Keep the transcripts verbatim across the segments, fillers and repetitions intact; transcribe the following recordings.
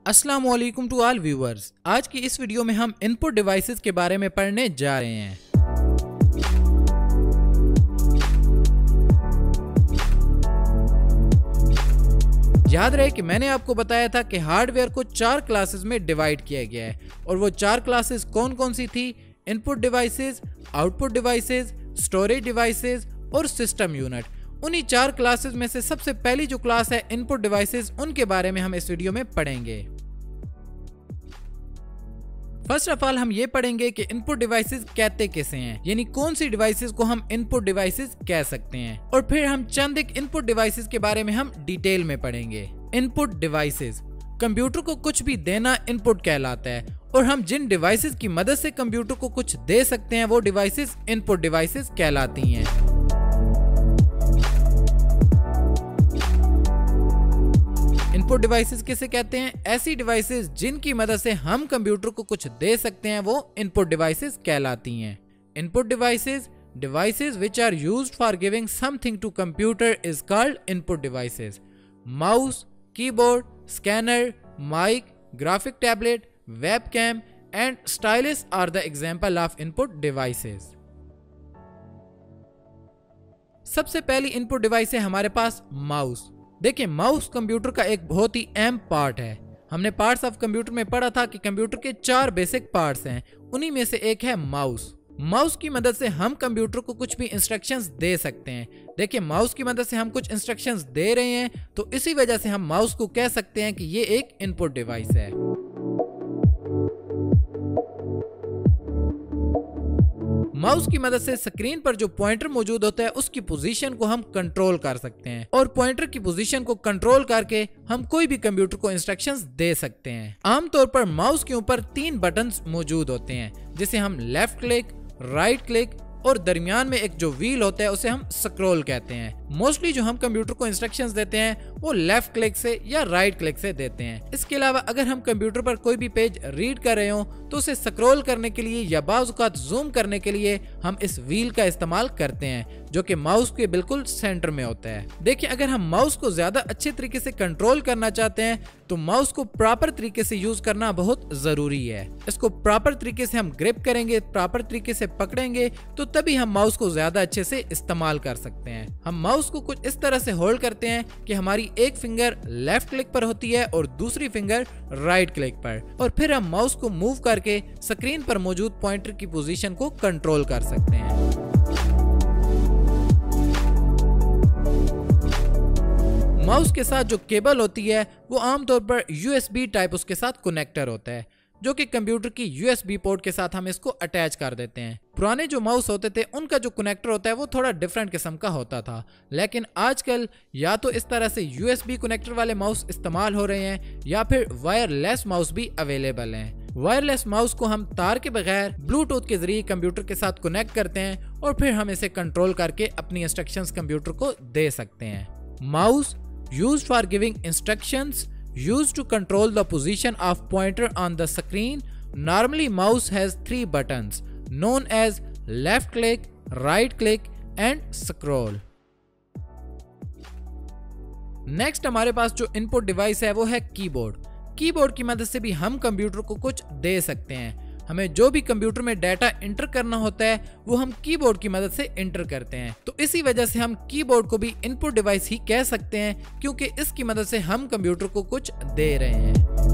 अस्सलाम वालेकुम to all viewers. आज की इस वीडियो में हम इनपुट डिवाइसेस के बारे में पढ़ने जा रहे हैं। याद रहे कि मैंने आपको बताया था कि हार्डवेयर को चार क्लासेस में डिवाइड किया गया है और वो चार क्लासेस कौन कौन सी थी? Input devices, output devices, storage devices और सिस्टम यूनिट। उन्हीं चार क्लासेस में से सबसे पहली जो क्लास है इनपुट डिवाइसेस, उनके बारे में हम इस वीडियो में पढ़ेंगे। फर्स्ट ऑफ ऑल हम ये पढ़ेंगे कि इनपुट डिवाइसेस कहते किसे हैं, यानी कौन सी डिवाइसेस को हम इनपुट डिवाइसेस कह सकते हैं। और फिर हम चंद एक इनपुट डिवाइसेस के बारे में हम डिटेल में पढ़ेंगे। इनपुट डिवाइसेस, कंप्यूटर को कुछ भी देना इनपुट कहलाता है और हम जिन डिवाइसेस की मदद से कंप्यूटर को कुछ दे सकते हैं वो डिवाइसेस इनपुट डिवाइसेस कहलाती हैं। इनपुट डिवाइसेस किसे कहते हैं? ऐसी डिवाइसेस जिनकी मदद से हम कंप्यूटर को कुछ दे सकते हैं वो इनपुट डिवाइसेस कहलाती हैं। Input devices, devices which are used for giving something to computer is called input devices. Mouse, keyboard, scanner, mic, graphic tablet, webcam and stylus are the example of input devices. सबसे पहली input device है हमारे पास mouse. देखिए, mouse computer का एक बहुत ही अहम पार्ट है। हमने पार्ट्स ऑफ कंप्यूटर में पढ़ा था कि कंप्यूटर के चार बेसिक पार्ट्स हैं, उन्हीं में से एक है माउस। माउस की मदद से हम कंप्यूटर को कुछ भी इंस्ट्रक्शंस दे सकते हैं। देखिए, माउस की मदद से हम कुछ इंस्ट्रक्शंस दे रहे हैं तो इसी वजह से हम माउस को कह सकते हैं कि ये एक इनपुट डिवाइस है। माउस की मदद से स्क्रीन पर जो पॉइंटर मौजूद होता है उसकी पोजीशन को हम कंट्रोल कर सकते हैं और पॉइंटर की पोजीशन को कंट्रोल करके हम कोई भी कंप्यूटर को इंस्ट्रक्शंस दे सकते हैं। आमतौर पर माउस के ऊपर तीन बटन्स मौजूद होते हैं जिसे हम लेफ्ट क्लिक, राइट क्लिक और दरमियान में एक जो व्हील होता है उसे हम स्क्रॉल कहते हैं। मोस्टली जो हम कंप्यूटर को इंस्ट्रक्शंस देते हैं वो लेफ्ट क्लिक से या राइट क्लिक से देते हैं। इसके अलावा अगर हम कंप्यूटर पर कोई भी पेज रीड कर रहे हो तो उसे स्क्रॉल करने के लिए या बाज़ औक़ात जूम करने के लिए हम इस व्हील का इस्तेमाल करते हैं जो कि माउस के बिल्कुल सेंटर में होता है। देखिए, अगर हम माउस को ज्यादा अच्छे तरीके से कंट्रोल करना चाहते हैं तो माउस को प्रॉपर तरीके से यूज करना बहुत जरूरी है। इसको प्रॉपर तरीके से हम ग्रिप करेंगे, प्रॉपर तरीके से पकड़ेंगे तो तभी हम माउस को ज्यादा अच्छे से इस्तेमाल कर सकते हैं। हम माउस को कुछ इस तरह से होल्ड करते हैं कि हमारी एक फिंगर लेफ्ट क्लिक पर होती है और दूसरी फिंगर राइट क्लिक पर, और फिर हम माउस को मूव करके स्क्रीन पर मौजूद पॉइंटर की पोजीशन को कंट्रोल कर सकते हैं। माउस के साथ जो केबल होती है वो आमतौर पर यूएसबी टाइप उसके साथ कनेक्टर होता है जो कि कंप्यूटर की यूएसबी पोर्ट के साथ हम इसको अटैच कर देते हैं। पुराने जो माउस होते थे उनका जो कनेक्टर होता है वो थोड़ा डिफरेंट किस्म का होता था, लेकिन आजकल या तो इस तरह से यूएसबी कनेक्टर वाले माउस इस्तेमाल हो रहे हैं या फिर वायरलेस माउस भी अवेलेबल हैं। वायरलेस माउस को हम तार के बगैर ब्लूटूथ के जरिए कंप्यूटर के साथ कनेक्ट करते हैं और फिर हम इसे कंट्रोल करके अपनी इंस्ट्रक्शंस कंप्यूटर को दे सकते हैं। Mouse used for giving instructions, used to control the position of pointer on the screen. Normally mouse has three buttons known as left click, right click and scroll. Next हमारे पास जो input device है वो है keyboard. Keyboard की मदद से भी हम कंप्यूटर को कुछ दे सकते हैं। हमें जो भी कंप्यूटर में डाटा इंटर करना होता है वो हम कीबोर्ड की मदद से इंटर करते हैं, तो इसी वजह से हम कीबोर्ड को भी इनपुट डिवाइस ही कह सकते हैं क्योंकि इसकी मदद से हम कंप्यूटर को कुछ दे रहे हैं।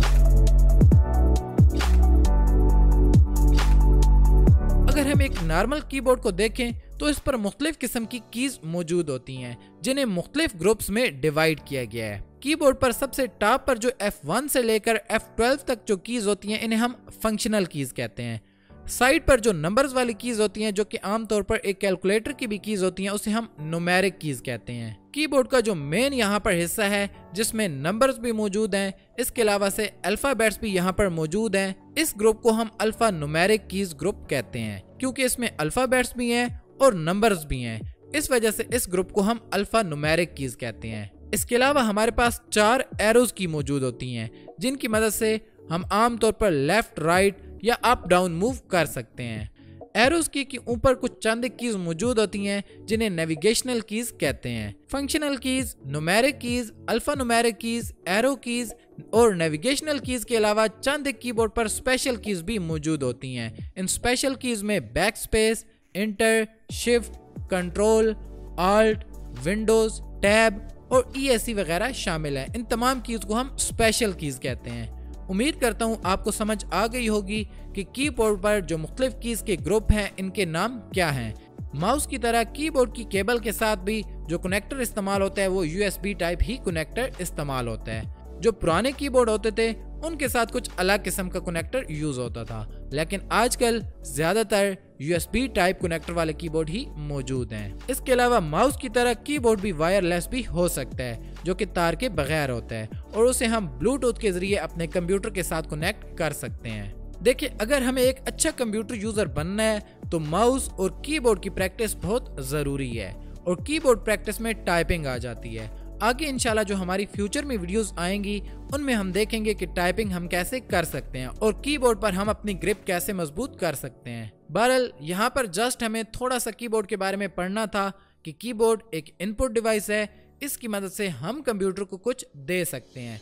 अगर हम एक नॉर्मल कीबोर्ड को देखें तो इस पर मुख्तलिफ किस्म की कीज मौजूद होती हैं जिन्हें मुख्तलिफ ग्रुप्स में डिवाइड किया गया है। कीबोर्ड पर सबसे टॉप पर जो एफ वन से लेकर एफ ट्वेल्व तक जो कीज होती हैं इन्हें हम फंक्शनल कीज कहते हैं। साइड पर जो नंबर्स वाली कीज होती हैं जो कि आमतौर पर एक कैलकुलेटर की भी कीज होती हैं उसे हम न्यूमेरिक कीज कहते हैं। कीबोर्ड का जो मेन यहाँ पर हिस्सा है जिसमें नंबर्स भी मौजूद हैं, इसके अलावा से अल्फाबेट्स भी यहाँ पर मौजूद हैं, इस ग्रुप को हम अल्फा न्यूमेरिक कीज ग्रुप कहते हैं क्योंकि इसमें अल्फाबेट्स भी हैं और नंबर्स भी हैं। इस वजह से इस ग्रुप को हम अल्फा न्यूमेरिक कीज कहते हैं। इसके अलावा हमारे पास चार एरोज की मौजूद होती हैं जिनकी मदद से हम आमतौर पर लेफ्ट, राइट या अप डाउन मूव कर सकते हैं। एरोस की के ऊपर कुछ चंद कीज मौजूद होती हैं जिन्हें नेविगेशनल कीज कहते हैं। Functional keys, numeric keys, alpha numeric keys, arrow keys और नेविगेशनल कीज के अलावा चंद कीबोर्ड पर स्पेशल कीज भी मौजूद होती हैं। इन स्पेशल कीज में back space, enter, shift, control, alt, windows, tab और ई एस सी वगैरह शामिल है। इन तमाम कीज को हम स्पेशल कीज कहते हैं। उम्मीद करता हूँ आपको समझ आ गई होगी कि कीबोर्ड पर जो मुख्तलिफ कीज के ग्रुप हैं इनके नाम क्या हैं। माउस की तरह कीबोर्ड की केबल के साथ भी जो कनेक्टर इस्तेमाल होता है वो यू एस बी टाइप ही कनेक्टर इस्तेमाल होता है। जो पुराने कीबोर्ड होते थे उनके साथ कुछ अलग किस्म का कनेक्टर यूज होता था, लेकिन आजकल ज्यादातर U S B type connector वाले कीबोर्ड ही मौजूद हैं। इसके अलावा माउस की तरह कीबोर्ड भी वायरलेस भी हो सकता है जो कि तार के बगैर होता है और उसे हम ब्लूटूथ के जरिए अपने कंप्यूटर के साथ कनेक्ट कर सकते हैं। देखिए, अगर हमें एक अच्छा कंप्यूटर यूजर बनना है तो माउस और कीबोर्ड की प्रैक्टिस बहुत जरूरी है और कीबोर्ड प्रैक्टिस में टाइपिंग आ जाती है। आगे इंशाल्लाह जो हमारी फ्यूचर में वीडियोस आएंगी उनमें हम देखेंगे कि टाइपिंग हम कैसे कर सकते हैं और कीबोर्ड पर हम अपनी ग्रिप कैसे मजबूत कर सकते हैं। बहरहाल यहाँ पर जस्ट हमें थोड़ा सा कीबोर्ड के बारे में पढ़ना था कि कीबोर्ड एक इनपुट डिवाइस है, इसकी मदद से हम कंप्यूटर को कुछ दे सकते हैं।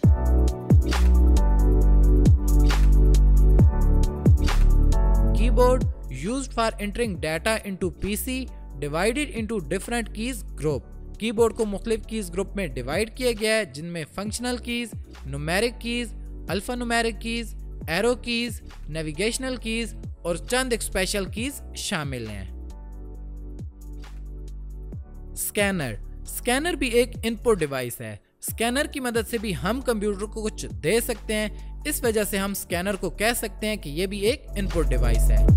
Keyboard used for entering data into PC divided into different keys group. Keyboard को मुख्तलिफ कीज ग्रुप में डिवाइड किया गया है जिनमें functional keys, numeric keys, alpha numeric keys, arrow keys, navigational keys और चंद स्पेशल कीज शामिल हैं। स्कैनर स्कैनर भी एक इनपुट डिवाइस है। स्कैनर की मदद से भी हम कंप्यूटर को कुछ दे सकते हैं, इस वजह से हम स्कैनर को कह सकते हैं कि यह भी एक इनपुट डिवाइस है।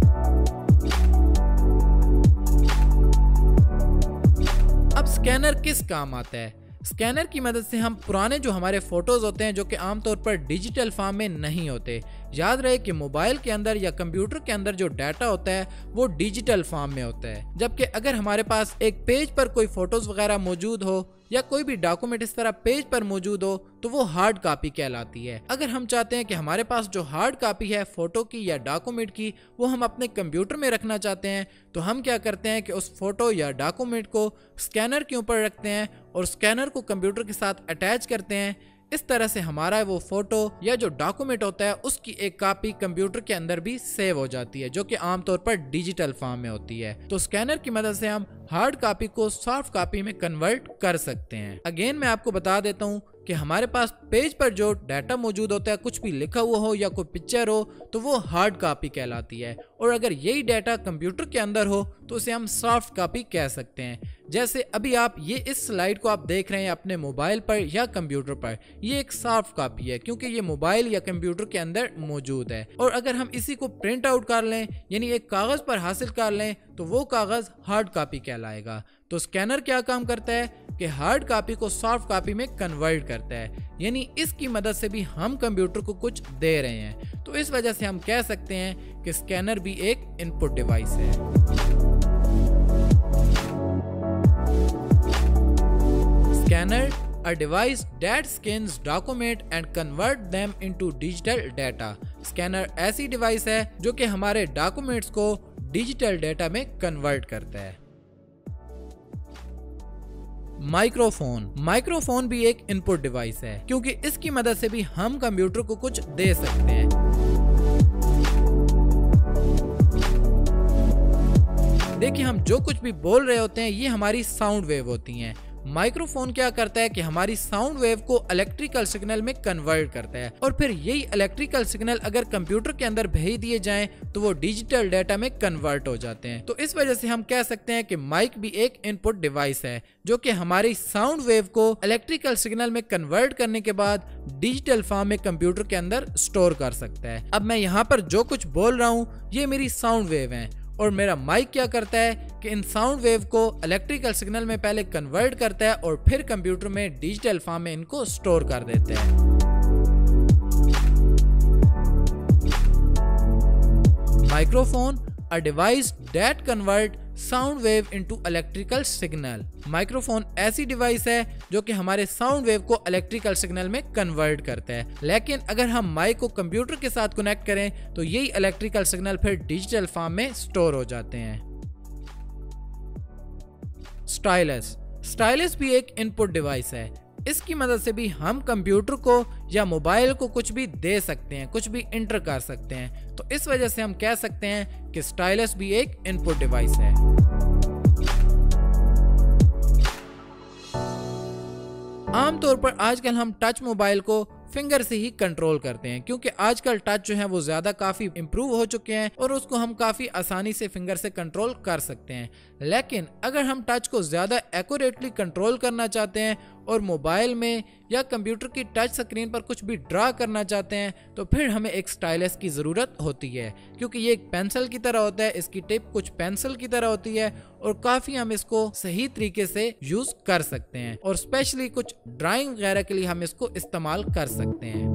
अब स्कैनर किस काम आता है? स्कैनर की मदद से हम पुराने जो हमारे फोटोज होते हैं जो कि आमतौर पर डिजिटल फॉर्म में नहीं होते, याद रहे कि मोबाइल के अंदर या कंप्यूटर के अंदर जो डाटा होता है वो डिजिटल फॉर्म में होता है, जबकि अगर हमारे पास एक पेज पर कोई फोटोज वगैरह मौजूद हो या कोई भी डॉक्यूमेंट इस तरह पेज पर मौजूद हो तो वो हार्ड कॉपी कहलाती है। अगर हम चाहते हैं कि हमारे पास जो हार्ड कॉपी है फोटो की या डॉक्यूमेंट की वो हम अपने कंप्यूटर में रखना चाहते हैं तो हम क्या करते हैं कि उस फोटो या डॉक्यूमेंट को स्कैनर के ऊपर रखते हैं और स्कैनर को कंप्यूटर के साथ अटैच करते हैं। इस तरह से हमारा वो फोटो या जो डॉक्यूमेंट होता है उसकी एक कॉपी कंप्यूटर के अंदर भी सेव हो जाती है जो कि आमतौर पर डिजिटल फॉर्म में होती है। तो स्कैनर की मदद से हम हार्ड कॉपी को सॉफ्ट कॉपी में कन्वर्ट कर सकते हैं। अगेन मैं आपको बता देता हूँ कि हमारे पास पेज पर जो डाटा मौजूद होता है, कुछ भी लिखा हुआ हो या कोई पिक्चर हो तो वो हार्ड कॉपी कहलाती है, और अगर यही डाटा कंप्यूटर के अंदर हो तो उसे हम सॉफ्ट कॉपी कह सकते हैं। जैसे अभी आप ये इस स्लाइड को आप देख रहे हैं अपने मोबाइल पर या कंप्यूटर पर, ये एक सॉफ्ट कॉपी है क्योंकि ये मोबाइल या कंप्यूटर के अंदर मौजूद है। और अगर हम इसी को प्रिंट आउट कर लें यानी एक कागज पर हासिल कर लें तो वो कागज हार्ड कॉपी कहलाएगा। तो स्कैनर क्या काम करता है कि हार्ड कॉपी को सॉफ्ट कॉपी में कन्वर्ट करता है, यानी इसकी मदद से भी हम कंप्यूटर को कुछ दे रहे हैं। तो इस वजह से हम कह सकते हैं कि स्कैनर भी एक इनपुट डिवाइस है। Scanner a device that scans document and convert them into digital data। Scanner ऐसी डिवाइस है जो कि हमारे डॉक्यूमेंट्स को डिजिटल डेटा में कन्वर्ट करता है। माइक्रोफोन माइक्रोफोन भी एक इनपुट डिवाइस है क्योंकि इसकी मदद से भी हम कंप्यूटर को कुछ दे सकते हैं। देखिए, हम जो कुछ भी बोल रहे होते हैं ये हमारी साउंड वेव होती हैं। माइक्रोफोन क्या करता है कि हमारी साउंड वेव को इलेक्ट्रिकल सिग्नल में कन्वर्ट करता है और फिर यही इलेक्ट्रिकल सिग्नल अगर कंप्यूटर के अंदर भेज दिए जाएं तो वो डिजिटल डेटा में कन्वर्ट हो जाते हैं। तो इस वजह से हम कह सकते हैं कि माइक भी एक इनपुट डिवाइस है जो कि हमारी साउंड वेव को इलेक्ट्रिकल सिग्नल में कन्वर्ट करने के बाद डिजिटल फॉर्म में कंप्यूटर के अंदर स्टोर कर सकता है। अब मैं यहाँ पर जो कुछ बोल रहा हूँ ये मेरी साउंड वेव है और मेरा माइक क्या करता है कि इन साउंड वेव को इलेक्ट्रिकल सिग्नल में पहले कन्वर्ट करता है और फिर कंप्यूटर में डिजिटल फॉर्म में इनको स्टोर कर देते हैं। Microphone, a device that convert sound wave into electrical signal. Microphone ऐसी डिवाइस है जो कि हमारे साउंड वेव को इलेक्ट्रिकल सिग्नल में कन्वर्ट करता है, लेकिन अगर हम माइक को कंप्यूटर के साथ कनेक्ट करें तो यही इलेक्ट्रिकल सिग्नल फिर डिजिटल फॉर्म में स्टोर हो जाते हैं। स्टाइलस। स्टाइलस भी एक इनपुट डिवाइस है। इसकी मदद से भी हम कंप्यूटर को या मोबाइल को कुछ भी दे सकते हैं, कुछ भी इंटर कर सकते हैं। तो इस वजह से हम कह सकते हैं कि स्टाइलस भी एक इनपुट डिवाइस है। आमतौर पर आजकल हम टच मोबाइल को फिंगर से ही कंट्रोल करते हैं, क्योंकि आजकल टच जो है वो ज्यादा काफी इम्प्रूव हो चुके हैं और उसको हम काफी आसानी से फिंगर से कंट्रोल कर सकते हैं। लेकिन अगर हम टच को ज्यादा एक्यूरेटली कंट्रोल करना चाहते हैं और मोबाइल में या कंप्यूटर की टच स्क्रीन पर कुछ भी ड्रा करना चाहते हैं तो फिर हमें एक स्टाइलस की जरूरत होती है, क्योंकि ये एक पेंसिल की तरह होता है। इसकी टिप कुछ पेंसिल की तरह होती है और काफी हम इसको सही तरीके से यूज कर सकते हैं और स्पेशली कुछ ड्राइंग वगैरह के लिए हम इसको इस्तेमाल कर सकते हैं।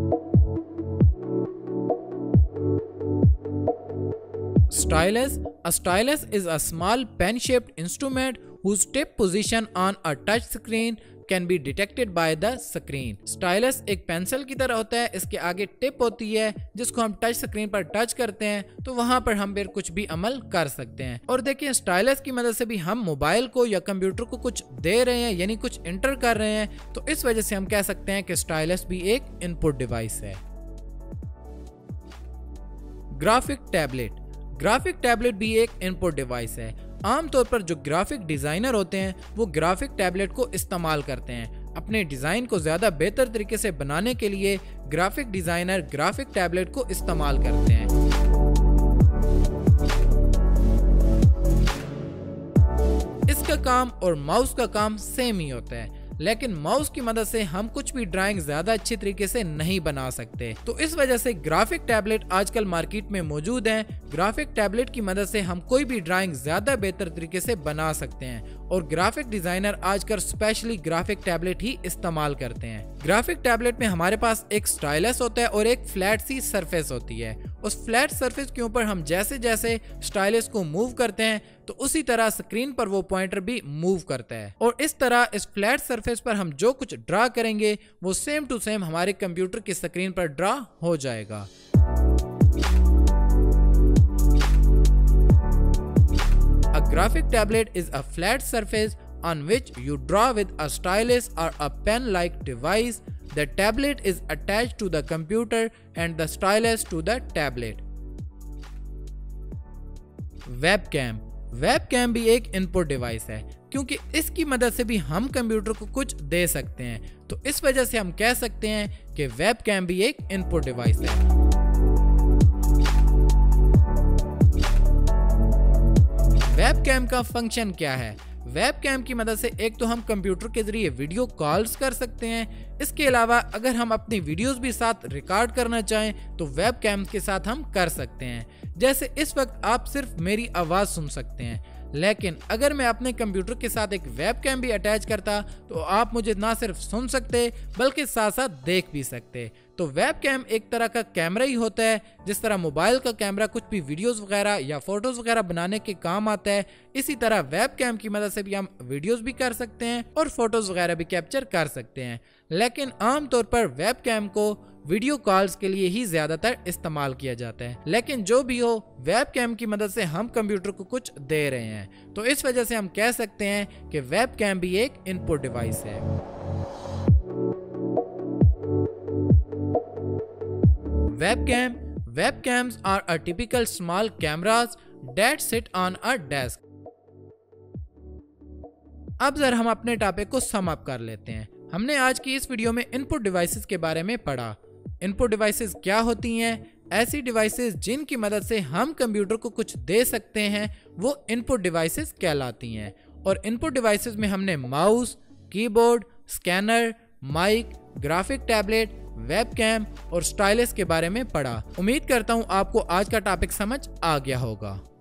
Stylus. A stylus is a small pen-shaped instrument whose tip position on a touch screen can be detected by the screen. Stylus एक पेंसिल की तरह होता है। इसके आगे टिप होती है जिसको हम टच स्क्रीन पर टच करते हैं तो वहां पर हम फिर कुछ भी अमल कर सकते हैं। और देखिए, स्टाइलस की मदद से भी हम मोबाइल को या कंप्यूटर को कुछ दे रहे हैं, यानी कुछ इंटर कर रहे हैं। तो इस वजह से हम कह सकते हैं कि स्टाइलस भी एक इनपुट डिवाइस है। Graphic tablet. ग्राफिक टैबलेट भी एक इनपुट डिवाइस है। आमतौर पर जो ग्राफिक डिजाइनर होते हैं वो ग्राफिक टैबलेट को इस्तेमाल करते हैं। अपने डिजाइन को ज्यादा बेहतर तरीके से बनाने के लिए ग्राफिक डिजाइनर ग्राफिक टैबलेट को इस्तेमाल करते हैं। इसका काम और माउस का काम सेम ही होता है, लेकिन माउस की मदद से हम कुछ भी ड्राइंग ज्यादा अच्छी तरीके से नहीं बना सकते। तो इस वजह से ग्राफिक टैबलेट आजकल मार्केट में मौजूद हैं। ग्राफिक टैबलेट की मदद से हम कोई भी ड्राइंग ज्यादा बेहतर तरीके से बना सकते हैं और ग्राफिक डिजाइनर आजकल स्पेशली ग्राफिक टैबलेट ही इस्तेमाल करते हैं। ग्राफिक टैबलेट में हमारे पास एक स्टाइलस होता है और एक फ्लैट सी सरफेस होती है। उस फ्लैट सरफेस के ऊपर हम जैसे जैसे स्टाइलस को मूव करते हैं तो उसी तरह स्क्रीन पर वो पॉइंटर भी मूव करता है और इस तरह इस फ्लैट सरफेस पर हम जो कुछ ड्रा करेंगे वो सेम टू सेम हमारे कंप्यूटर की स्क्रीन पर ड्रा हो जाएगा। A graphic tablet is a flat surface on which you draw with a stylus or a pen-like device. The tablet is attached to the computer and the stylus to the tablet. Webcam. Webcam भी एक input device है, क्योंकि इसकी मदद से भी हम computer को कुछ दे सकते हैं। तो इस वजह से हम कह सकते हैं कि वेबकैम भी एक इनपुट डिवाइस है। वेबकैम का फंक्शन क्या है? वेबकैम की मदद से एक तो हम कंप्यूटर के जरिए वीडियो कॉल्स कर सकते हैं। इसके अलावा अगर हम अपनी वीडियोस भी साथ रिकॉर्ड करना चाहें तो वेबकैम के साथ हम कर सकते हैं। जैसे इस वक्त आप सिर्फ मेरी आवाज सुन सकते हैं, लेकिन अगर मैं अपने कंप्यूटर के साथ एक वेबकैम भी अटैच करता तो आप मुझे ना सिर्फ सुन सकते बल्कि साथ साथ देख भी सकते। तो वेबकैम एक तरह का कैमरा ही होता है। जिस तरह मोबाइल का कैमरा कुछ भी वीडियोस वगैरह या फोटोज वगैरह बनाने के काम आता है, इसी तरह वेबकैम की मदद से भी हम वीडियोस भी कर सकते हैं और फोटोज वगैरह भी कैप्चर कर सकते हैं। लेकिन आमतौर पर वेबकैम को वीडियो कॉल्स के लिए ही ज्यादातर इस्तेमाल किया जाता है। लेकिन जो भी हो, वेबकैम की मदद से हम कंप्यूटर को कुछ दे रहे हैं, तो इस वजह से हम कह सकते हैं कि वेबकैम भी एक इनपुट डिवाइस है। Webcam. Webcams are a typical small cameras that sit on a desk. अब जरा हम अपने टॉपिक को सम अप कर लेते हैं। हमने आज की इस वीडियो में इनपुट डिवाइसेस के बारे में पढ़ा। इनपुट डिवाइसेस क्या होती हैं? ऐसी डिवाइसेस जिनकी मदद से हम कंप्यूटर को कुछ दे सकते हैं वो इनपुट डिवाइसेस कहलाती हैं। और इनपुट डिवाइसेस में हमने mouse, keyboard, scanner, mic, graphic tablet, webcam और स्टाइलस के बारे में पढ़ा। उम्मीद करता हूँ आपको आज का टॉपिक समझ आ गया होगा।